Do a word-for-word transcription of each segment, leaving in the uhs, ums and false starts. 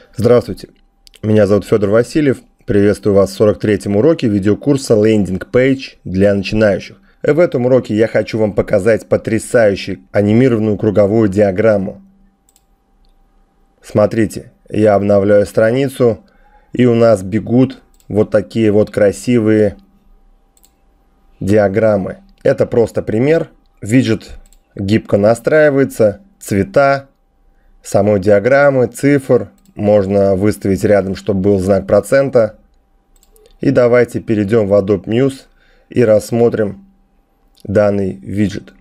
Здравствуйте, меня зовут Федор Васильев. Приветствую вас в сорок третьем уроке видеокурса Landing Page для начинающих. В этом уроке я хочу вам показать потрясающую анимированную круговую диаграмму. Смотрите, я обновляю страницу, и у нас бегут вот такие вот красивые диаграммы. Это просто пример. Виджет гибко настраивается, цвета самой диаграммы, цифр. Можно выставить рядом, чтобы был знак процента. И давайте перейдем в Adobe Muse и рассмотрим данный виджет.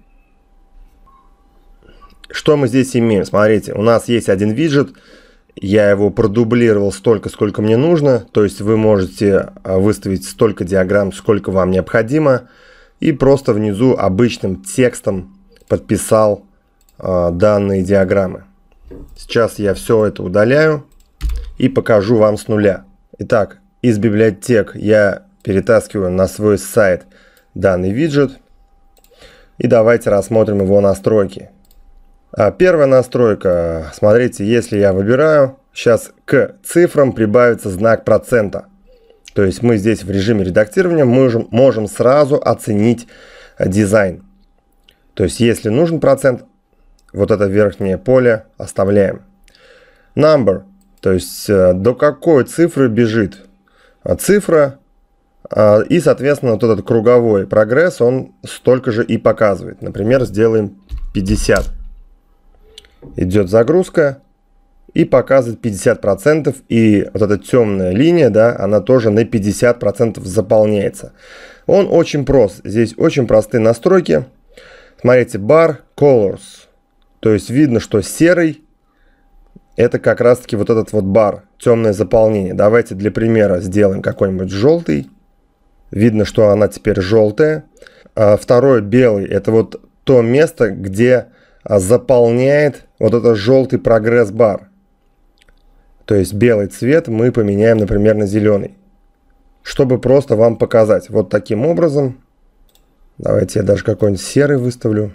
Что мы здесь имеем? Смотрите, у нас есть один виджет. Я его продублировал столько, сколько мне нужно. То есть вы можете выставить столько диаграмм, сколько вам необходимо. И просто внизу обычным текстом подписал э, данные диаграммы. Сейчас я все это удаляю и покажу вам с нуля. Итак, из библиотек я перетаскиваю на свой сайт данный виджет. И давайте рассмотрим его настройки. Первая настройка. Смотрите, если я выбираю, сейчас к цифрам прибавится знак процента. То есть мы здесь в режиме редактирования можем, можем сразу оценить дизайн. То есть если нужен процент, вот это верхнее поле оставляем. Number, то есть до какой цифры бежит цифра. И, соответственно, вот этот круговой прогресс, он столько же и показывает. Например, сделаем пятьдесят. Идет загрузка и показывает пятьдесят процентов. И вот эта темная линия, да, она тоже на пятьдесят процентов заполняется. Он очень прост. Здесь очень простые настройки. Смотрите, bar colors. То есть видно, что серый это как раз таки вот этот вот бар, темное заполнение. Давайте для примера сделаем какой-нибудь желтый. Видно, что она теперь желтая. А второй белый, это вот то место, где заполняет вот этот желтый прогресс-бар. То есть белый цвет мы поменяем, например, на зеленый. Чтобы просто вам показать. Вот таким образом. Давайте я даже какой-нибудь серый выставлю.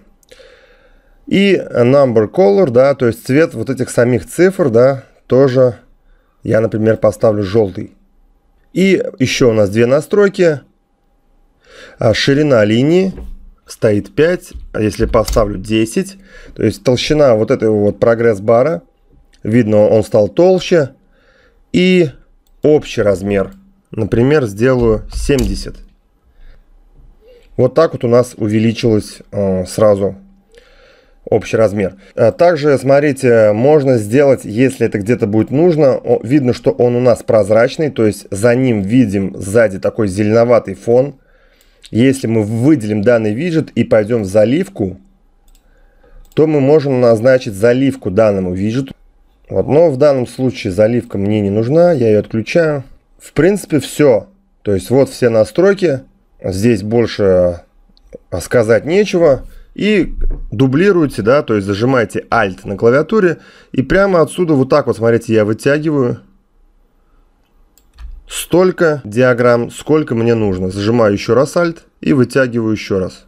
И number color, да, то есть цвет вот этих самих цифр, да, тоже я, например, поставлю желтый. И еще у нас две настройки. Ширина линии стоит пять, а если поставлю десять, то есть толщина вот этого вот прогресс-бара, видно, он стал толще. И общий размер, например, сделаю семьдесят. Вот так вот у нас увеличилось э, сразу общий размер. Также, смотрите, можно сделать, если это где-то будет нужно, видно, что он у нас прозрачный, то есть за ним видим сзади такой зеленоватый фон. Если мы выделим данный виджет и пойдем в заливку, то мы можем назначить заливку данному виджету. Вот, но в данном случае заливка мне не нужна, я ее отключаю. В принципе, все. То есть вот все настройки. Здесь больше сказать нечего. И дублируете, да, то есть зажимаете Alt на клавиатуре. И прямо отсюда вот так вот, смотрите, я вытягиваю столько диаграмм, сколько мне нужно. Зажимаю еще раз Alt и вытягиваю еще раз.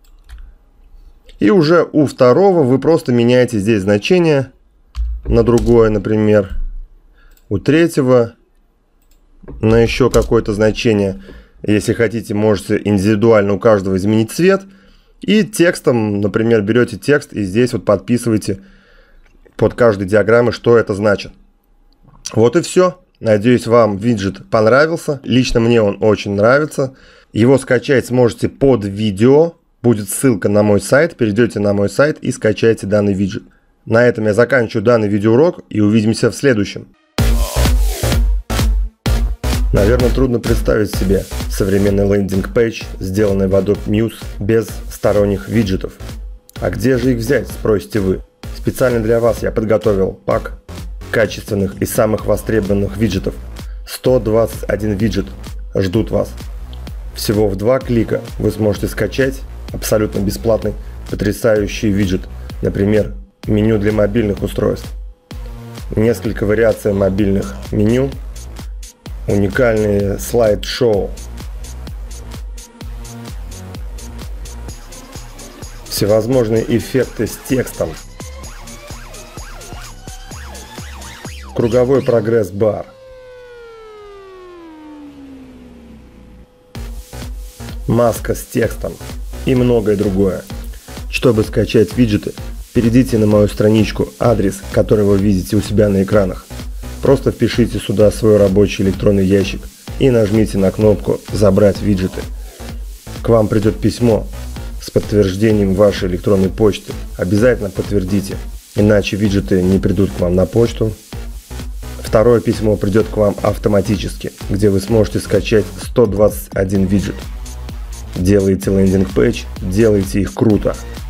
И уже у второго вы просто меняете здесь значение на другое, например. У третьего на еще какое-то значение. Если хотите, можете индивидуально у каждого изменить цвет. И текстом, например, берете текст и здесь вот подписываете под каждой диаграммой, что это значит. Вот и все. Надеюсь, вам виджет понравился. Лично мне он очень нравится. Его скачать сможете под видео. Будет ссылка на мой сайт. Перейдете на мой сайт и скачайте данный виджет. На этом я заканчиваю данный видеоурок и увидимся в следующем. Наверное, трудно представить себе современный лендинг-пейдж, сделанный в Adobe Muse без сторонних виджетов. А где же их взять, спросите вы? Специально для вас я подготовил пак качественных и самых востребованных виджетов. сто двадцать один виджет ждут вас. Всего в два клика вы сможете скачать абсолютно бесплатный потрясающий виджет. Например, меню для мобильных устройств. Несколько вариаций мобильных меню. Уникальные слайд-шоу. Всевозможные эффекты с текстом. круговой прогресс-бар. Маска с текстом и многое другое. Чтобы скачать виджеты, перейдите на мою страничку, адрес, который вы видите у себя на экранах. Просто впишите сюда свой рабочий электронный ящик и нажмите на кнопку «Забрать виджеты». К вам придет письмо с подтверждением вашей электронной почты. Обязательно подтвердите, иначе виджеты не придут к вам на почту. Второе письмо придет к вам автоматически, где вы сможете скачать сто двадцать один виджет. Делаете лендинг-пейдж, делайте их круто.